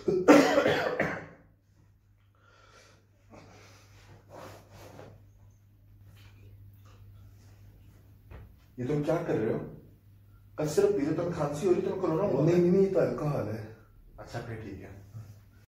ये तुम क्या कर रहे हो? कल सिर्फ पी रहे, तुम्हें खांसी हो रही, तुम्हें कोरोना हुआ? नहीं नहीं, ये तो अल्कोहल है। अच्छा फिर ठीक है।